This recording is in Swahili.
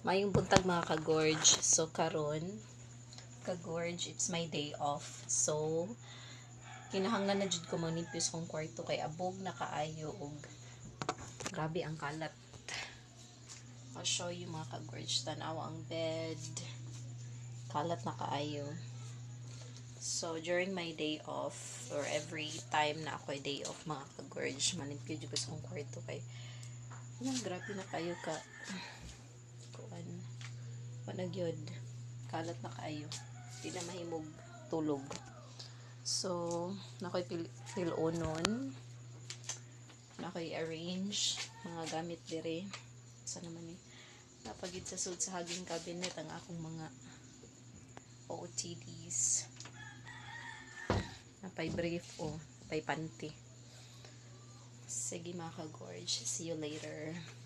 Mayong buntag mga ka-gorge. So karon, ka-gorge, it's my day off. So kinahanglan na jud ko manipis kong kwarto kay abog na kaayo og grabe ang kalat. I'll show you mga ka-gorge. Tanawa ang bed. Kalat na kaayo. So during my day off or every time na ako day off mga ka-gorge, manipis jud ko sa kong kwarto kay grabe na kayo ka panagyod kalat na kayo di na mahimog tulog. So nakoy pilonon, nakoy arrange mga gamit dire sa naman napagid sa sud sa haging cabinet ang akong mga OOTDs. Napay brief napay panty. Sige mga ka-gorge, see you later.